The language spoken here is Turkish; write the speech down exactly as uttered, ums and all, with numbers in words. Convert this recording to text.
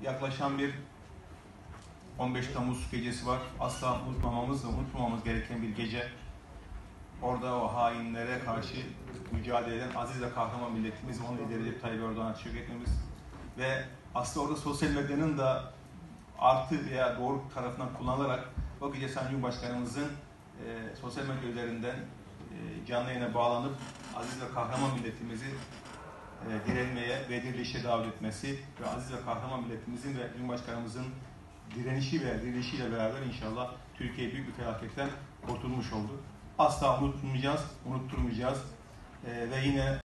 yaklaşan bir on beş Temmuz gecesi var. Asla unutmamamız ve unutmamamız gereken bir gece. Orada o hainlere karşı mücadele eden aziz ve kahraman milletimiz, onun lideri Recep Tayyip Erdoğan'a teşekkür etmemiz ve aslında orada sosyal medyanın da artı veya doğru tarafından kullanılarak o gece Sayın Cumhurbaşkanımızın e, sosyal medya üzerinden e, canlı yayına bağlanıp aziz ve kahraman milletimizi e, direnmeye ve dirilişe davet etmesi ve aziz ve kahraman milletimizin ve Cumhurbaşkanımızın direnişi ve dirilişiyle beraber inşallah Türkiye büyük bir felaketten kurtulmuş oldu. Asla unutmayacağız, unutturmayacağız e, ve yine